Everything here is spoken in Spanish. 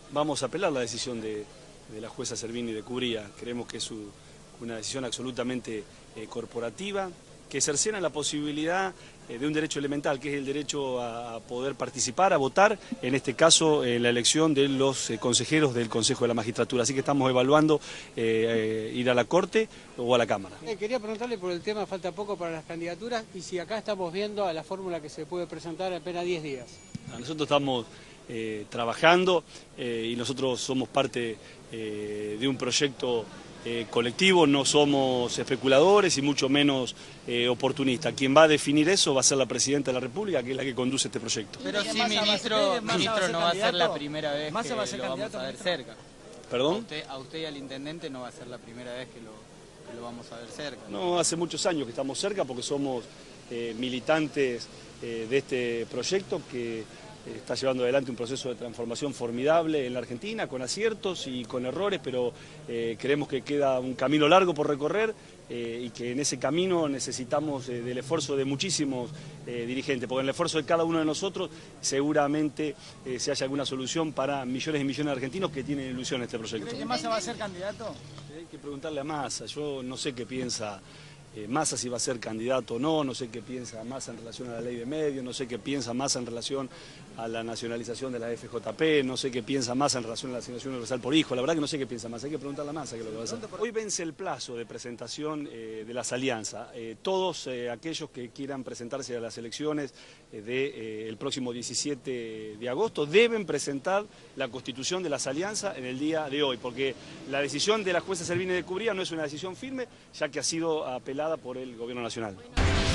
Vamos a apelar la decisión de la jueza Servini de Cubría. Creemos que es una decisión absolutamente corporativa, que cercena la posibilidad de un derecho elemental, que es el derecho a poder participar, a votar, en este caso en la elección de los consejeros del Consejo de la Magistratura. Así que estamos evaluando ir a la Corte o a la Cámara. Quería preguntarle por el tema, falta poco para las candidaturas, y si acá estamos viendo a la fórmula que se puede presentar en apenas 10 días. Nosotros estamos trabajando y nosotros somos parte de un proyecto colectivo, no somos especuladores y mucho menos oportunistas. Quien va a definir eso va a ser la Presidenta de la República, que es la que conduce este proyecto. Pero sí, ministro, no va a ser la primera vez que lo vamos a ver cerca. ¿Perdón? A usted y al intendente no va a ser la primera vez que lo vamos a ver cerca. No, hace muchos años que estamos cerca porque somos militantes de este proyecto que está llevando adelante un proceso de transformación formidable en la Argentina, con aciertos y con errores, pero creemos que queda un camino largo por recorrer y que en ese camino necesitamos del esfuerzo de muchísimos dirigentes, porque en el esfuerzo de cada uno de nosotros seguramente se haya alguna solución para millones y millones de argentinos que tienen ilusión en este proyecto. ¿Cree que Massa va a ser candidato? Hay que preguntarle a Massa, yo no sé qué piensa Massa si va a ser candidato o no, no sé qué piensa Massa en relación a la ley de medios, no sé qué piensa Massa en relación a la nacionalización de la FJP, no sé qué piensa Massa en relación a la asignación universal por hijo, la verdad que no sé qué piensa Massa, hay que preguntarle a Massa qué es lo que va a hacer. Hoy vence el plazo de presentación de las alianzas, todos aquellos que quieran presentarse a las elecciones del próximo 17 de agosto deben presentar la constitución de las alianzas en el día de hoy, porque la decisión de la jueza Servini de Cubría no es una decisión firme, ya que ha sido apelada por el Gobierno Nacional.